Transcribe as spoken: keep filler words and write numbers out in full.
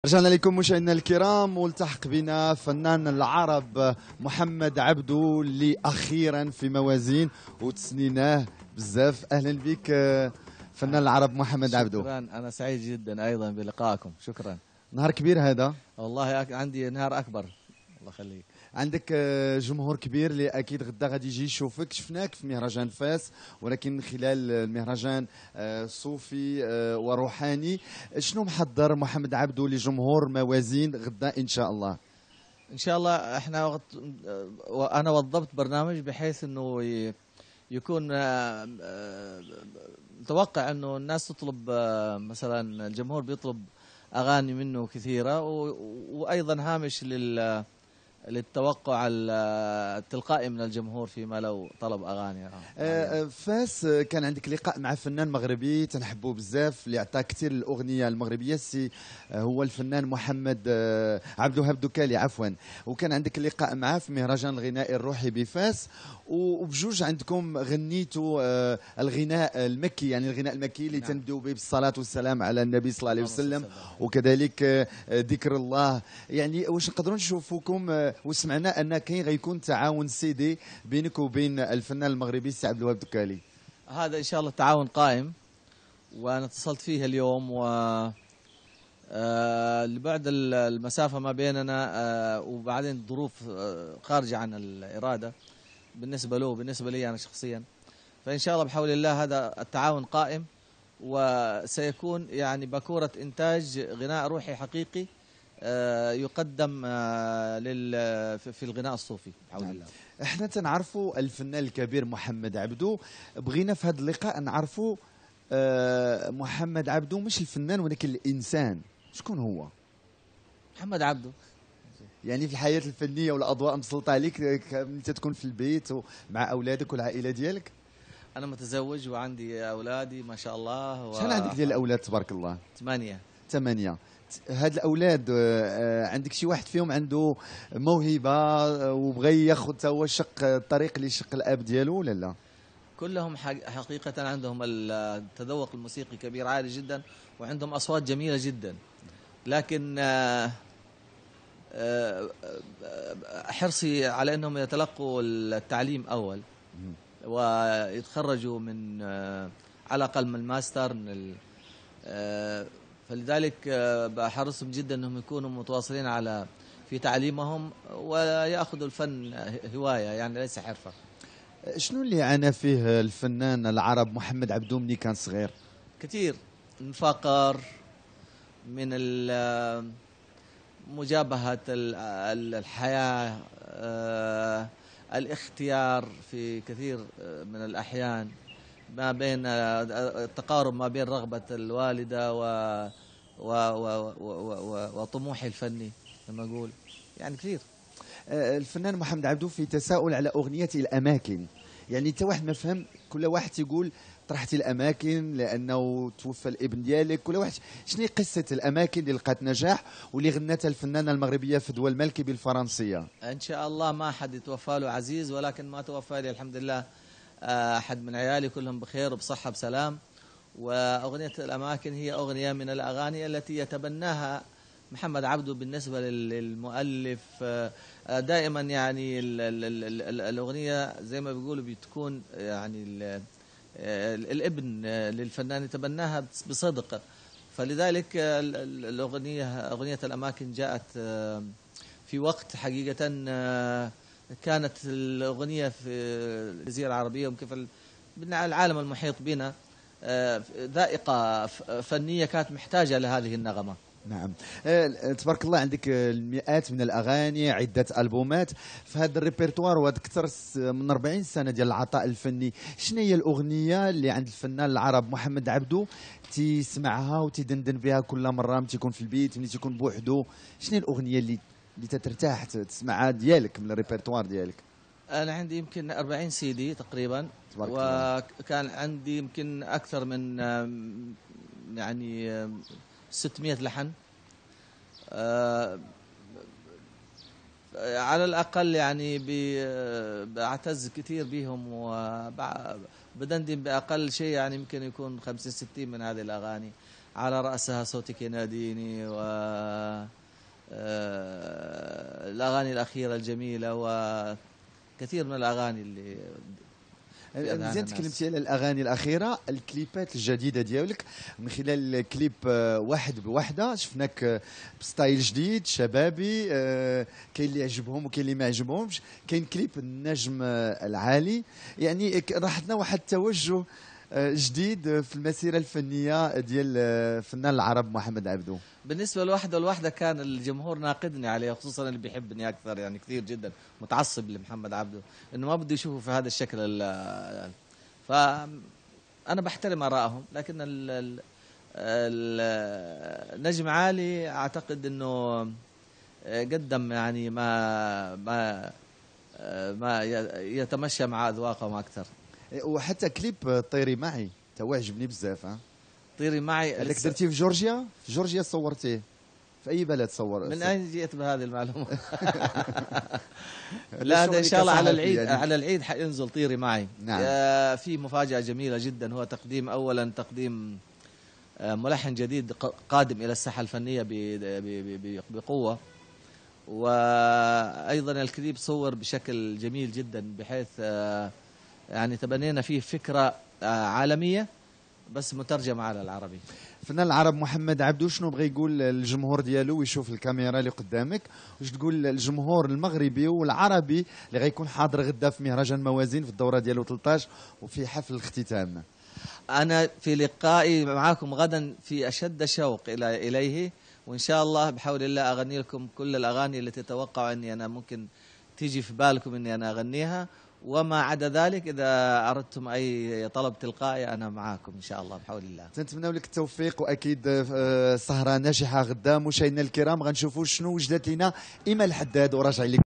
رجعنا لكم مشاهدينا الكرام، والتحق بنا فنان العرب محمد عبدو اللي اخيرا في موازين وتسنيناه بزاف. اهلا بك فنان العرب محمد عبدو. شكرا، انا سعيد جدا ايضا بلقائكم. شكرا. نهار كبير هذا والله عندي نهار اكبر. الله يخليك. عندك جمهور كبير اللي اكيد غدا غادي يجي يشوفك. شفناك في مهرجان فاس، ولكن من خلال المهرجان صوفي وروحاني. شنو محضر محمد عبدو لجمهور موازين غدا ان شاء الله؟ ان شاء الله احنا وقت انا وضبط برنامج بحيث انه يكون متوقع انه الناس تطلب، مثلا الجمهور بيطلب اغاني منه كثيره، وايضا هامش لل للتوقع التلقائي من الجمهور فيما لو طلب اغاني. آه فاس كان عندك لقاء مع فنان مغربي تنحبوه بزاف اللي عطى كثير الاغنيه المغربيه، سي هو الفنان محمد آه عبد الوهاب دوكالي عفوا. وكان عندك لقاء معاه في مهرجان الغناء الروحي بفاس، وبجوج عندكم غنيتوا آه الغناء المكي، يعني الغناء المكي اللي نعم. تندوا به بالصلاه والسلام على النبي صلى الله عليه وسلم، وكذلك آه ذكر الله. يعني واش نقدروا نشوفوكم آه وسمعنا ان كاين غيكون تعاون سيدي بينك وبين الفنان المغربي السي عبد الوهاب دوكالي؟ هذا ان شاء الله تعاون قائم، وانا اتصلت فيه اليوم، و لبعد المسافه ما بيننا وبعدين الظروف خارجه عن الاراده بالنسبه له وبالنسبه لي انا شخصيا، فان شاء الله بحول الله هذا التعاون قائم، وسيكون يعني باكوره انتاج غناء روحي حقيقي يقدم في الغناء الصوفي بحول الله. احنا تنعرفوا الفنان الكبير محمد عبدو، بغينا في هذا اللقاء نعرفوا محمد عبدو مش الفنان ولكن الانسان. شكون هو محمد عبدو؟ يعني في الحياه الفنيه والاضواء مسلطه عليك انت تكون في البيت ومع اولادك والعائله ديالك؟ انا متزوج وعندي اولادي ما شاء الله. و... شحال عندك ديال الاولاد تبارك الله؟ ثمانيه. ثمانيه. هاد الاولاد عندك شي واحد فيهم عنده موهبه وبغى ياخذ هو شق الطريق اللي شق الاب ديالو ولا لا؟ كلهم حقيقه عندهم التذوق الموسيقي كبير عالي جدا، وعندهم اصوات جميله جدا، لكن حرصي على انهم يتلقوا التعليم اول ويتخرجوا من على الاقل من الماستر من فلذلك بحرصهم جدا انهم يكونوا متواصلين على في تعليمهم وياخذوا الفن هوايه، يعني ليس حرفه. شنو اللي عانى فيه الفنان العرب محمد عبدو ملي كان صغير؟ كثير، من فقر، من مجابهه الحياه، الاختيار في كثير من الاحيان، ما بين التقارب ما بين رغبه الوالده و و و و وطموحي الفني لما اقول، يعني كثير. الفنان محمد عبدو في تساؤل على اغنيه الاماكن، يعني انت واحد ما فهم، كل واحد تيقول طرحتي الاماكن لانه توفى الابن ديالك، كل واحد شنو قصه الاماكن اللي لقات نجاح واللي غنتها الفنانه المغربيه فدوى المالكي بالفرنسيه؟ ان شاء الله ما حد يتوفى له عزيز، ولكن ما توفى لي الحمد لله احد من عيالي، كلهم بخير وبصحه بسلام. واغنيه الاماكن هي اغنيه من الاغاني التي يتبناها محمد عبدو بالنسبه للمؤلف. دائما يعني ال ال ال الاغنيه زي ما بيقولوا بتكون يعني الابن للفنان يتبناها بصدق، فلذلك الاغنيه اغنيه الاماكن جاءت في وقت حقيقه كانت الاغنيه في الجزيره العربيه وكيف العالم المحيط بنا ذائقه فنيه كانت محتاجه لهذه النغمه. نعم. أه تبارك الله عندك المئات من الاغاني، عده البومات في هذا الريبرتوار، وهذا اكثر من أربعين سنه ديال العطاء الفني. شنو هي الاغنيه اللي عند الفنان العرب محمد عبدو تيسمعها وتدندن بها كل مره ملي تيكون في البيت، ملي تيكون بوحدو؟ شنو هي الاغنيه اللي اللي تترتاح تسمعها ديالك من الريبرتوار ديالك؟ انا عندي يمكن أربعين سيدي تقريبا، وكان عندي يمكن اكثر من يعني ستمئة لحن، أه على الأقل يعني بعتز كثير بهم، وبدندن بأقل شيء يعني يمكن يكون خمسين ستين من هذه الأغاني. على رأسها صوتك يناديني، و آه، الأغاني الأخيرة الجميلة، وكثير من الأغاني اللي مزيان تكلمتي على الاغاني الاخيره. الكليبات الجديده ديالك من خلال كليب آه، واحد بوحده شفناك آه، بستايل جديد شبابي، آه، كاين اللي يعجبهم وكاين اللي ما يعجبهمش. كاين كليب النجم آه، العالي، يعني ك- راح لنا واحد التوجه آه، جديد في المسيره الفنيه ديال آه، الفنان العرب محمد عبدو. بالنسبة لوحده الواحدة كان الجمهور ناقدني عليه، خصوصا اللي بيحبني أكثر يعني كثير جدا، متعصب لمحمد عبده، إنه ما بده يشوفه في هذا الشكل ال- فأنا بحترم آرائهم، لكن ال- ال- ال- نجم عالي أعتقد إنه قدم يعني ما ما ما يتمشى مع أذواقهم أكثر. وحتى كليب طيري معي تو عجبني بزاف. ها طيري معي هذاك لسه- درتيه في جورجيا؟ في جورجيا صورتيه؟ في اي بلد صور؟ من أين جئت بهذه المعلومة؟ لا، لا هذا ان شاء الله على كصحفي العيد، يعني. على العيد حينزل طيري معي. نعم. آه، في مفاجأة جميلة جدا، هو تقديم اولا تقديم آه، ملحن جديد ق- قادم الى الساحة الفنية ب- ب- ب- بقوة، وايضا الكليب صور بشكل جميل جدا، بحيث آه، يعني تبنينا فيه فكرة آه، عالمية بس مترجمة على العربي. الفنان العرب محمد عبدو شنو بغى يقول للجمهور ديالو ويشوف الكاميرا اللي قدامك؟ واش تقول للجمهور المغربي والعربي اللي غيكون حاضر غدا في مهرجان موازين في الدوره ديالو ثلاثة عشر وفي حفل الاختتام؟ أنا في لقائي معكم غدا في أشد شوق إلى إليه، وإن شاء الله بحول الله أغني لكم كل الأغاني التي تتوقع أني أنا ممكن تيجي في بالكم أني أنا أغنيها، وما عدا ذلك إذا أردتم أي طلب تلقائي أنا معاكم إن شاء الله بحول الله. تنتمناو لك التوفيق، واكيد آه، سهره ناجحه غدا. مشاهدينا الكرام غنشوفوا شنو وجدت لنا ايمان الحداد وراجعين لك.